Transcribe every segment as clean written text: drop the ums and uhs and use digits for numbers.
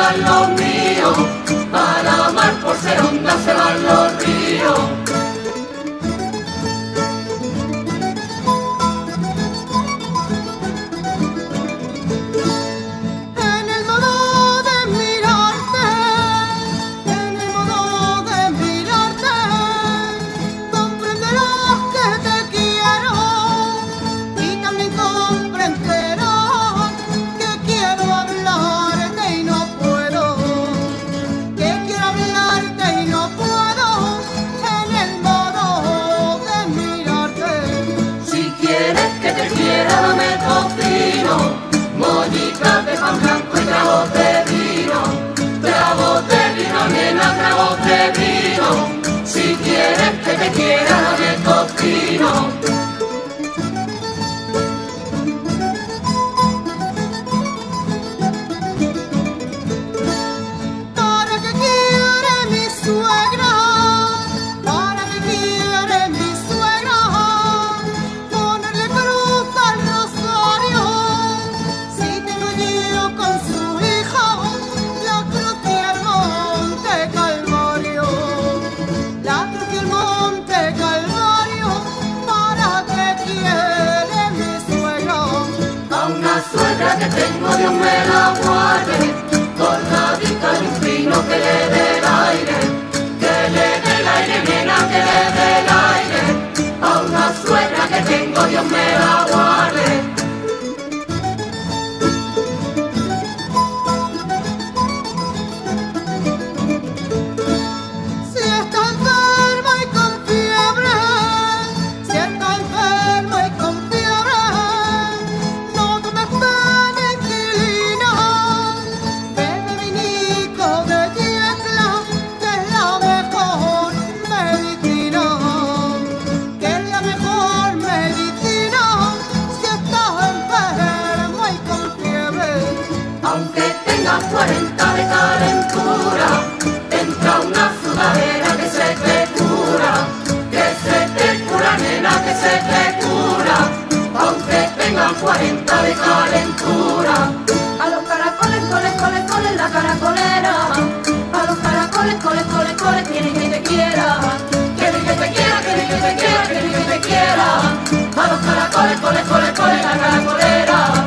van los míos, a la mar por ser honda se van los ríos. Si quieres que te quiera, dame tocino. ¿Para qué quiere mi suegra? ¿Para qué quiere mi suegra? Ponerle cruz al rosario. Si tengo yo con su hijo la cruz y el monte Calvario. La cruz y el monte Calvario, ¿para qué quiere mi suegra? A una suegra que tengo, Dios me la guarde, colgadita de un pino que le dé el aire, nena, que le dé el aire. A una suegra que tengo, Dios me la guarde. Aunque tengas 40 de calentura, entra una sudadera que se te cura, nena, que se te cura. Aunque tengas 40 de calentura. A los caracoles, coles, coles, coles, la caracolera. A los caracoles, coles, coles, coles, quieren que te quiera. Quieren que te quiera, quieren que te quiera, quieren que te quiera. A los caracoles, coles, coles, coles, la caracolera.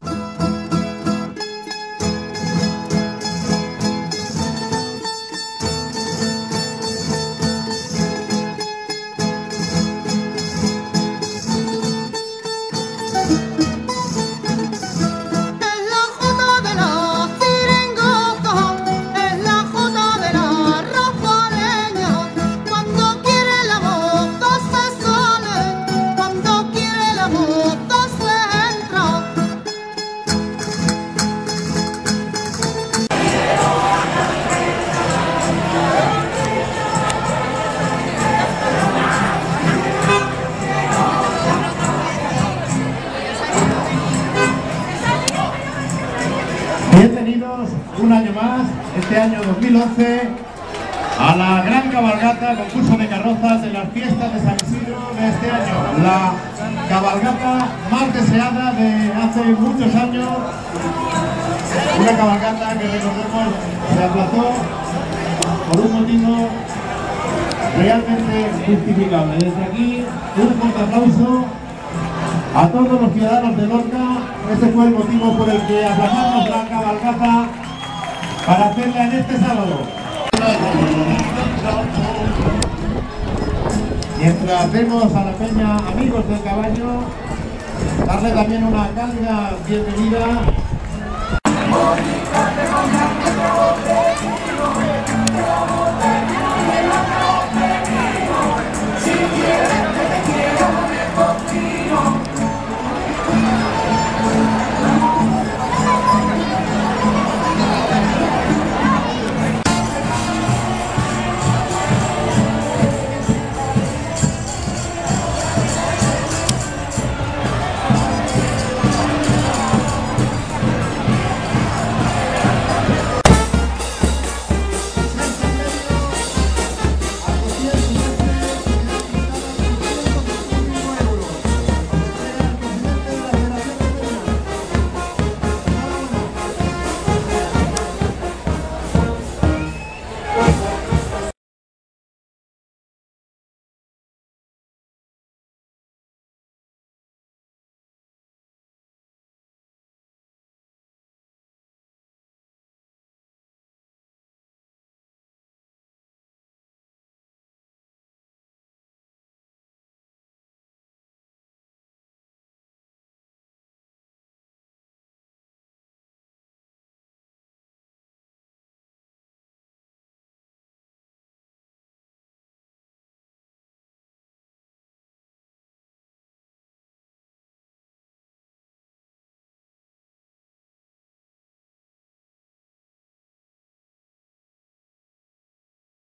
Bienvenidos un año más, este año 2011, a la gran cabalgata, concurso de carrozas de las fiestas de San Isidro de este año. La cabalgata más deseada de hace muchos años, una cabalgata que recordemos se aplazó por un motivo realmente justificable. Desde aquí, un fuerte aplauso a todos los ciudadanos de Lorca. Ese fue el motivo por el que aplazamos la cabalgata para hacerla en este sábado. Mientras vemos a la peña Amigos del Caballo, darle también una cálida bienvenida.